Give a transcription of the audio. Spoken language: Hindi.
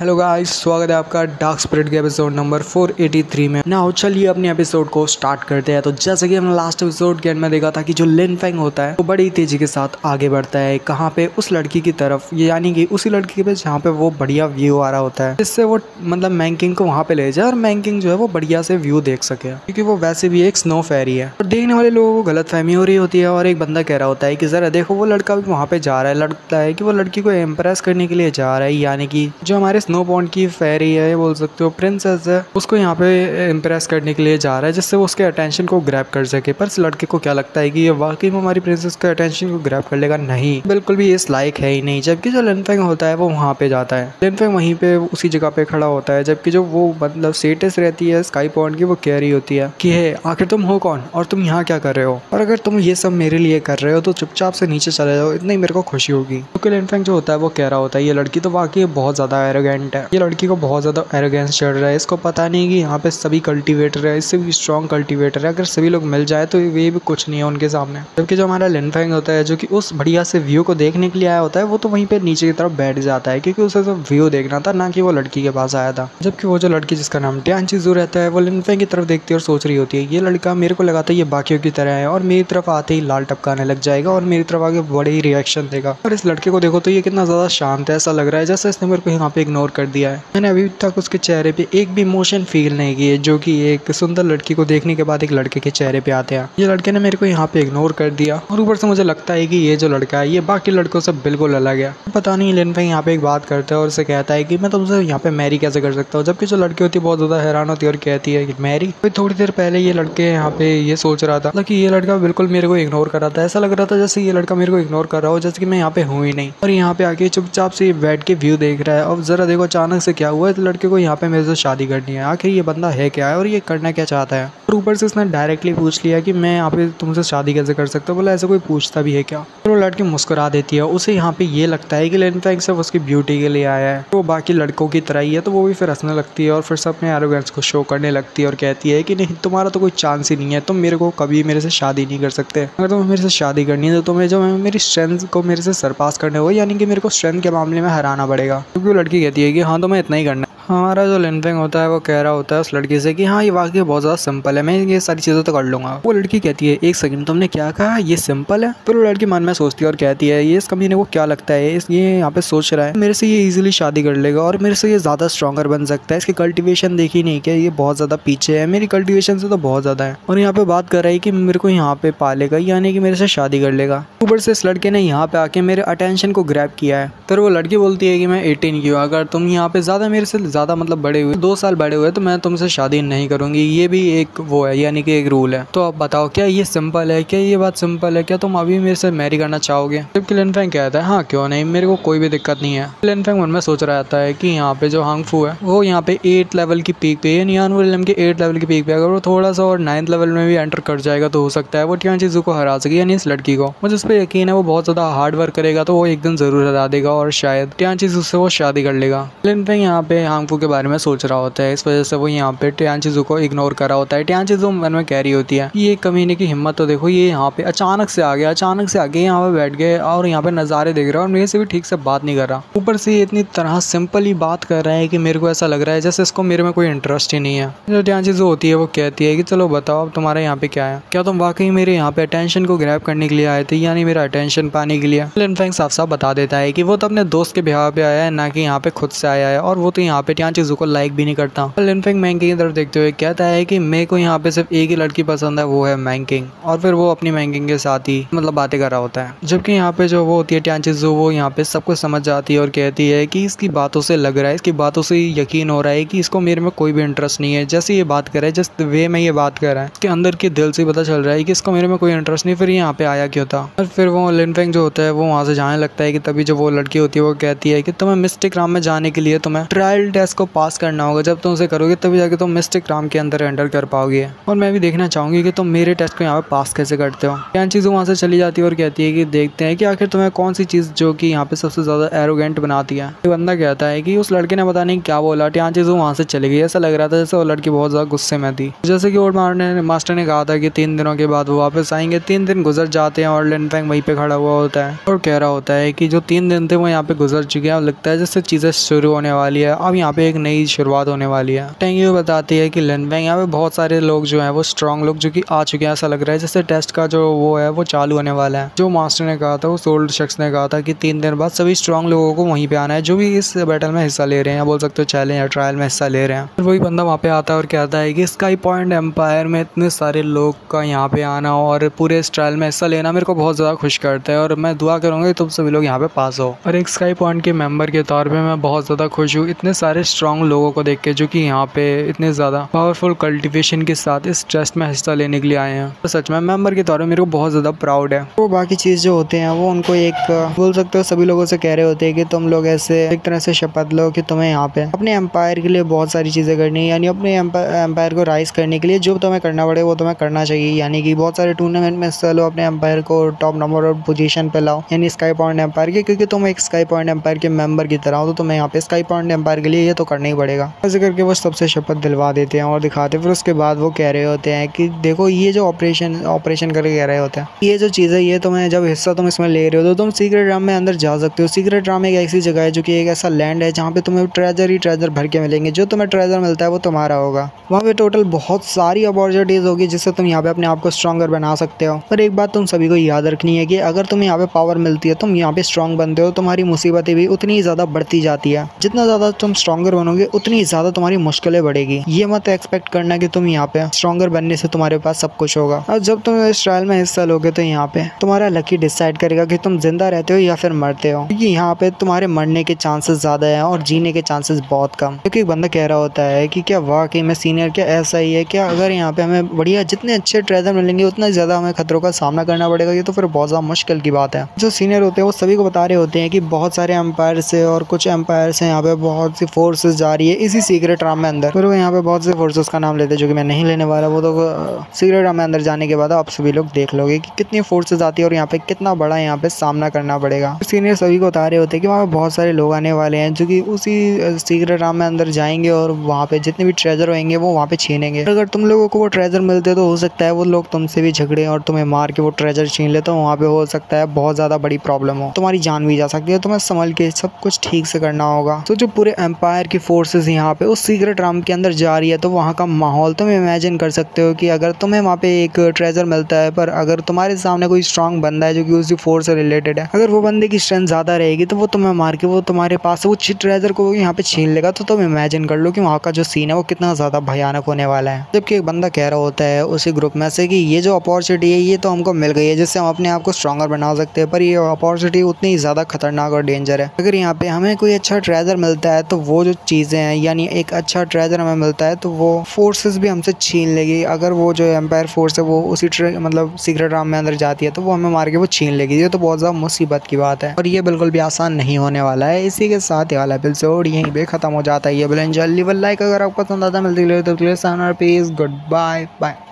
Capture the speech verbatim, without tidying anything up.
हेलो गाइस, स्वागत है आपका डार्क स्पिरिट के एपिसोड नंबर चार सौ तिरासी में। ना चलिए अपने एपिसोड को स्टार्ट करते हैं। तो जैसे कि हमने लास्ट एपिसोड के एंड में देखा था कि जो लिन फेंग होता है वो बड़ी तेजी के साथ आगे बढ़ता है। कहाँ पे? उस लड़की की तरफ, यानी कि उसी लड़की पे जहाँ पे वो बढ़िया व्यू आ रहा होता है, जिससे वो मतलब मैंकिंग को वहाँ पे ले जाए और मैंकिंग जो है वो बढ़िया से व्यू देख सके, क्योंकि वो वैसे भी एक स्नो फेरी है। और देखने वाले लोगों को गलत फहमी हो रही होती है और एक बंदा कह रहा होता है कि जरा देखो वो लड़का भी वहाँ पे जा रहा है। लगता है कि वो लड़की को इम्प्रेस करने के लिए जा रहा है, यानी कि जो हमारे स्नो पॉन्ड की फेरी है, बोल सकते हो प्रिंसेस है, उसको यहाँ पे इम्प्रेस करने के लिए जा रहा है, जिससे वो उसके अटेंशन को ग्रैब कर सके। पर इस लड़के को क्या लगता है कि ये वाकई में हमारी प्रिंसेस के अटेंशन को ग्रैब कर लेगा? नहीं, बिल्कुल भी इस लायक है ही नहीं। जबकि जो लिन फेंग होता है वो वहाँ पे जाता है। लिन फेंग वहीं पे उसी जगह पे खड़ा होता है, जबकि जो वो मतलब सेटिस रहती है स्काई पॉन्ड की, वो कह रही होती है कि हे आखिर तुम हो कौन और तुम यहाँ क्या कर रहे हो, और अगर तुम ये सब मेरे लिए कर रहे हो तो चुपचाप से नीचे चले जाओ, इतनी मेरे को खुशी होगी। क्योंकि लिन फेंग जो होता है वो कह रहा होता है ये लड़की तो वाकई बहुत ज्यादा एरोगेंट है, ये लड़की को बहुत ज्यादा एरोगेंस चढ़ रहा है। इसको पता नहीं कि यहाँ पे सभी कल्टीवेटर है, इससे भी स्ट्रॉन्ग कल्टीवेटर है, अगर सभी लोग मिल जाए तो ये भी कुछ नहीं है उनके सामने। जबकि जो हमारा लिन फेंग होता है, जो कि उस बढ़िया से व्यू को देखने के लिए आया होता है, वो तो वहीं पे नीचे की तरफ बैठ जाता है, क्योंकि उसे तो व्यू देखना था, ना कि वो लड़की के पास आया था। जबकि वो जो लड़की जिसका नाम टियान चीजू रहता है, वो लिन फेंग की तरफ देखती है और सोच रही होती है ये लड़का मेरे को लगाता है ये बाकियों की तरह है और मेरी तरफ आते ही लाल टपकाने लग जाएगा और मेरी तरफ आगे बड़े ही रिएक्शन देगा। और इस लड़के को देखो तो ये कितना ज्यादा शांत है, ऐसा लग रहा है जैसे इसने मेरे को यहाँ पे इग्नोर कर दिया है। मैंने अभी तक उसके चेहरे पे एक भी इमोशन फील नहीं किए, जो कि एक सुंदर लड़की को देखने के बाद एक लड़के के चेहरे पे आते हैं। ये लड़के ने मेरे को यहाँ पे इग्नोर कर दिया और ऊपर से मुझे लगता है कि ये जो लड़का है ये बाकी लड़कों से बिल्कुल अलग है। पता नहीं लिन फेंग यहाँ पे एक बात करता है और उसे कहता है कि मैं तुमसे यहाँ पे मैरी कैसे कर सकता हूँ। जबकि जो लड़की होती है बहुत ज्यादा हैरान होती है और कहती है कि मैरी। थोड़ी देर पहले ये लड़के यहाँ पे ये सोच रहा था कि ये लड़का बिल्कुल मेरे को इग्नोर कर रहा था, ऐसा लग रहा था जैसे ये लड़का मेरे को इग्नोर कर रहा हो, जैसे कि मैं यहाँ पे हूँ ही नहीं। और यहाँ पे आके चुपचाप से बैठ के व्यू देख रहा है। और जरा देखो अचानक से क्या हुआ, इस लड़के को यहाँ पे मेरे से शादी करनी है। आखिर ये बंदा है क्या है और ये करना क्या चाहता है? और ऊपर से उसने डायरेक्टली पूछ लिया कि मैं यहाँ पे तुमसे शादी कैसे कर सकता हूँ। बोला ऐसा कोई पूछता भी है क्या? तो वो लड़की मुस्कुरा देती है। उसे यहाँ पे ये लगता है कि लिन फेंग सिर्फ उसकी ब्यूटी के लिए आया है, वो बाकी लड़कों की तरह ही है। तो वो भी फिर हंसने लगती है और फिर से अपने एरोगेंस को शो करने लगती है और कहती है कि नहीं, तुम्हारा तो कोई चांस ही नहीं है, तुम मेरे को कभी मेरे से शादी नहीं कर सकते। अगर तुम्हें मेरे से शादी करनी है तो तुम्हें जो मेरी स्ट्रेंथ को मेरे से सरपास करने हो, यानी कि मेरे को स्ट्रेंथ के मामले में हराना पड़ेगा। क्योंकि वो लड़की कहती है कि हाँ तुम्हें इतना ही करना है। हमारा जो लिन फेंग होता है वो कह रहा होता है उस लड़की से कि हाँ ये वाकई बहुत ज़्यादा सिंपल है, मैं ये सारी चीज़ें तो कर लूँगा। वो लड़की कहती है एक सेकंड, तुमने क्या कहा, ये सिंपल है? फिर वो लड़की मन में सोचती है और कहती है ये इस कमीने को क्या लगता है, इस ये यहाँ पे सोच रहा है मेरे से ये इजीली शादी कर लेगा और मेरे से ये ज़्यादा स्ट्रॉन्गर बन सकता है। इसकी कल्टिवेशन देखी नहीं क्या, ये बहुत ज़्यादा पीछे है, मेरी कल्टिवेशन से तो बहुत ज़्यादा है। और यहाँ पे बात कर रहा है कि मेरे को यहाँ पे पालेगा, यानी कि मेरे से शादी कर लेगा। ऊपर से इस लड़के ने यहाँ पे आके मेरे अटेंशन को ग्रैब किया है। फिर वो लड़की बोलती है कि मैं एटीन की हूँ, अगर तुम यहाँ पे ज़्यादा मेरे से ज़्यादा मतलब बड़े हुए, दो साल बड़े हुए, तो मैं तुमसे शादी नहीं करूंगी। ये भी एक वो है, यानी कि एक रूल है। तो अब बताओ क्या ये सिंपल है? क्या ये बात सिंपल है? क्या तुम अभी मेरे से मैरी करना चाहोगे? जबकि लिन फेंग कहता है हाँ क्यों नहीं, मेरे को कोई भी दिक्कत नहीं है। लिन फेंग मन में सोच रहा था है कि यहाँ पे जो हांगफू है वो यहाँ पे एट लेवल की पीक पे, नियान विलियम के एट लेवल की पीक पे, अगर वो थोड़ा सा और नाइन्थ लेवल में भी एंटर कर जाएगा तो हो सकता है वो टियान चीजों को हरा सके, यानी इस लड़की को। मुझे उस पर यकीन है वो बहुत ज्यादा हार्ड वर्क करेगा तो वो एक दिन जरूर हरा देगा और शायद टियान चीजों से वो शादी कर लेगा। लिन फेंग यहाँ पे हांगफू के बारे में सोच रहा होता है, इस वजह से वो यहाँ पे टियान चीजों को इग्नोर कर रहा होता है। टियान चीजों मन में कह रही होती है ये कमीने की हिम्मत तो देखो, ये यहाँ पे अचानक से आ गया, अचानक से आके यहाँ पे बैठ गए और यहाँ पे नज़ारे देख रहा है और मेरे से भी ठीक से बात नहीं कर रहा। ऊपर से ये इतनी तरह सिंपली बात कर रहा है कि मेरे को ऐसा लग रहा है जैसे इसको मेरे में कोई इंटरेस्ट ही नहीं है। जो टियान चीजों होती है वो कहती है कि चलो बताओ अब तुम्हारे यहाँ पे क्या है, क्या तुम वाकई मेरे यहाँ पे अटेंशन को ग्रैब करने के लिए आए थे, यानी मेरा अटेंशन पाने के लिए? लिन फेंग साफ साफ बता देता है कि वो तो अपने दोस्त के ब्याह पे आया है, ना कि यहाँ पे खुद से आया है, और वो तो यहाँ पे टियान चीजों को लाइक भी नहीं करता। लिन फेंग मैंकिंग की तरफ देखते हुए कहता है कि मेरे को यहाँ पे सिर्फ एक ही लड़की पसंद है, वो है मैंकिंग। और फिर वो अपनी मैंकिंग के साथ ही मतलब बातें कर रहा होता है। जबकि यहाँ पे जो वो होती है टियान चीजों, वो यहाँ पे सब कुछ समझ जाती है और कहती है कि इसकी बातों से लग रहा है, इसकी बातों से यकीन हो रहा है कि इसको मेरे में कोई भी इंटरेस्ट नहीं है। जैसे ये बात कर रहा है, जिस वे में ये बात कर रहा है, इसके अंदर के दिल से पता चल रहा है कि इसको मेरे में कोई इंटरेस्ट नहीं, फिर यहाँ पे आया क्यों था? और फिर वो लिन फेंग जो होता है वो वहाँ से जाने लगता है कि तभी जो वो लड़की होती है वो कहती है कि तुम्हें मिस्टिक राम में जाने के लिए तुम्हें ट्रायल टेस्ट को पास करना होगा। जब तुम उसे करोगे तभी जाके तुम मिस्टिक राम के अंदर एंटर कर पाओगे। और मैं भी देखना चाहूंगी कि तुम मेरे टेस्ट को यहाँ पे पास कैसे करते हो। क्या चीज़ वहाँ से चली जाती है और कहती है कि देखते हैं कि आखिर तुम्हें कौन सी चीज़ जो कि यहाँ पे सबसे ज़्यादा एरोगेंट बनाती है। ये बंदा कहता है कि उस लड़के ने पता नहीं क्या बोला, टियान चीज़ वहाँ से चली गई। ऐसा लग रहा था जैसे वो लड़की बहुत ज़्यादा गुस्से में थी। जैसे कि ओल्ड मास्टर ने कहा था कि तीन दिनों के बाद वो वापस आएंगे। तीन दिन गुजर जाते हैं और लिन फेंग वहीं पे खड़ा हुआ होता है और कह रहा होता है कि जो तीन दिन थे वो यहाँ पे गुजर चुके हैं और लगता है जैसे चीज़ें शुरू होने वाली है। अब यहाँ पे एक नई शुरुआत होने वाली है। टेंग ये बताती है कि लिन फेंग यहाँ पे बहुत सारे लोग जो हैं वो स्ट्रॉन्ग लोग जो कि आ चुके हैं। ऐसा लग रहा है जैसे टेस्ट का जो वो है वो चालू होने वाला है। जो मास्टर ने कहा था, उस ओल्ड शख्स ने कहा था कि तीन दिन बाद सभी स्ट्रॉन्ग लोगों को वहीं पे आना है जो भी इस बैटल में हिस्सा ले रहे हैं, या बोल सकते हो चैलेंज या ट्रायल में हिस्सा ले रहे हैं। फिर वही बंदा वहाँ पे आता है और कहता है कि स्काई पॉइंट एम्पायर में इतने सारे लोग का यहाँ पे आना और पूरे इस ट्रायल में हिस्सा लेना मेरे को बहुत ज़्यादा खुश करता है और मैं दुआ करूँगा कि तुम सभी लोग यहाँ पे पास हो। और एक स्काई पॉइंट के मेंबर के तौर पे मैं बहुत ज़्यादा खुश हूँ इतने सारे स्ट्रॉन्ग लोगों को देख के जो कि यहाँ पे इतने ज़्यादा पावरफुल कल्टिवेशन के साथ इस टेस्ट में हिस्सा लेने के लिए आए हैं। तो सच में मेंबर के तौर पर मेरे को बहुत ज़्यादा प्राउड है। तो बाकी चीज़ जो होते हैं वो उनको एक बोल सकते हो सभी लोगों से कह रहे होते हैं कि तुम लोग ऐसे एक तरह से शपथ लो कि तुम्हें यहाँ पे अपने एम्पायर के लिए बहुत सारी चीज़ें करनी है, यानी अपने एम्पायर को राइज करने के लिए जो तुम्हें करना पड़े वो तुम्हें करना चाहिए। यानी कि बहुत सारे टूर्नामेंट में हिस्सा लो, अपने एम्पायर को टॉप नंबर और पोजीशन पे लाओ, यानी स्काई पॉइंट एम्पायर के, क्योंकि तुम एक स्काई पॉइंट एम्पायर के मेंबर की तरह हो तो तुम्हें यहाँ पे स्काई पॉइंट एम्पायर के लिए ये तो करना ही पड़ेगा। ऐसे करके वो सबसे शपथ दिलवा देते हैं और दिखाते। फिर उसके बाद वो कह रहे होते हैं कि देखो ये जो ऑपरेशन ऑपरेशन करके कह रहे होते हैं, ये जो चीज़ है ये तुम्हें जब हिस्सा तुम इसमें ले रहे हो तो तुम सीक्रेट राम में अंदर जा सकते हो। सीक्रेट राम एक ऐसी जगह है जो कि एक ऐसा लैंड है जहाँ पे तुम्हें ट्रेजर ही ट्रेजर भर के मिलेंगे। जो तुम्हें ट्रेजर मिलता है वो तुम्हारा होगा। वहाँ पे टोटल बहुत सारी अपॉर्चुनिटीज होगी जिससे तुम यहाँ पे अपने आप को स्ट्रॉन्गर बना सकते हो। पर एक बात तुम सभी को याद रखनी है कि अगर तुम्हें यहाँ पे पावर मिलती है, तुम यहाँ पे स्ट्रॉन्ग बनते हो, तुम्हारी मुसीबतें भी उतनी ही ज़्यादा बढ़ती जाती है। जितना ज़्यादा तुम स्ट्रॉन्गर बनोगे उतनी ही ज़्यादा तुम्हारी मुश्किलें बढ़ेगी। ये मत एक्सपेक्ट करना कि तुम यहाँ पे स्ट्रॉन्गर बनने से तुम्हारे पास सब कुछ होगा। और जब तुम इस ट्रायल में हिस्सा लोगे तो यहाँ पे तुम्हारा लकी डिसाइड करेगा कि तुम जिंदा रहते हो या फिर मरते हो, क्योंकि यहाँ पे तुम्हारे मरने के चांसेस ज़्यादा हैं और जीने के चांसेस बहुत कम। क्योंकि एक बंदा कह रहा होता है कि क्या वाकई में सीनियर क्या ऐसा ही है क्या? अगर यहाँ पे हमें बढ़िया जितने अच्छे ट्रेजर मिलेंगे उतना ज़्यादा हमें खतरों का सामना करना पड़ेगा। ये तो फिर बहुत ज़्यादा मुश्किल की बात है। जो सीनियर होते हैं वो सभी को बता रहे होते हैं कि बहुत सारे एम्पायर से और कुछ एम्पायर से यहाँ पे बहुत सी फोर्सेस जा रही है इसी सीक्रेट राम में अंदर। फिर वो यहाँ पे बहुत से फोर्सेस का नाम लेते हैं जो कि मैं नहीं लेने वाला। वो तो सीक्रेट राम में अंदर जाने के बाद आप सभी लोग देख लोगे कि कितनी फोर्सेस आती है और यहाँ पे कितना बड़ा यहाँ पे सामना करना पड़ेगा। सीनियर सभी को बता रहे होते हैं कि वहाँ पे बहुत सारे लोग आने वाले हैं जो कि उसी सीक्रेट राम में अंदर जाएंगे और वहाँ पे जितने भी ट्रेजर होंगे वो वहाँ पे छीनेंगे। अगर तुम लोगों को वो ट्रेजर मिलते तो हो सकता है वो लोग तुमसे भी झगड़े और तुम्हें मार के वो ट्रेजर छीन ले, तो वहाँ पे हो सकता है बहुत ज़्यादा बड़ी प्रॉब्लम हो, तुम्हारी जान भी जा सकती है। तुम्हें संभल के सब कुछ ठीक से करना होगा। तो जो पूरे एम्पायर की फोर्सेस यहाँ पे उस सीक्रेट राम के अंदर जा रही है तो वहाँ का माहौल तुम इमेजिन कर सकते हो कि अगर तुम्हें वहाँ पे एक ट्रेजर मिलता है पर अगर तुम्हारे सामने कोई स्ट्रॉन्ग बंदा है जो कि उसी फोर्स से रिलेटेड है, अगर वो बंदे की स्ट्रेंथ ज़्यादा रहेगी तो वो तुम्हें मार के वो तुम्हारे पास वो ट्रेजर को यहाँ पे छीन लेगा। तो तुम इमेजिन कर लो कि वहाँ का जो सीन है वो कितना ज़्यादा भयानक होने वाला है। जबकि एक बंदा कह रहा होता है उसी ग्रुप में से कि ये जो अपॉर्चुनिटी है ये तो हमको मिल गई है जिससे हम अपने आप को स्ट्रॉन्गर बना सकते हैं, पर ये अपॉर्चुनिटी उतनी ही ज़्यादा खतरनाक और डेंजर है। अगर यहाँ पे हमें कोई अच्छा ट्रेजर मिलता है तो वो जो चीज़ें हैं, यानी एक अच्छा ट्रेजर हमें मिलता है तो वो फोर्सेस भी हमसे छीन लेगी। अगर वो जो एम्पायर फोर्स है वो उसी मतलब सीक्रेट राम में अंदर जाती है तो वो हमें मार के वो छीन लेगी। ये तो बहुत ज़्यादा मुसीबत की बात है और ये बिल्कुल भी आसान नहीं होने वाला है। इसी के साथ ये वाला एपिसोड यहीं पे खत्म हो जाता है। ये बिल लाइक अगर आपको पसंद आता है मिलती है तो प्लीज गुड बाय बाय।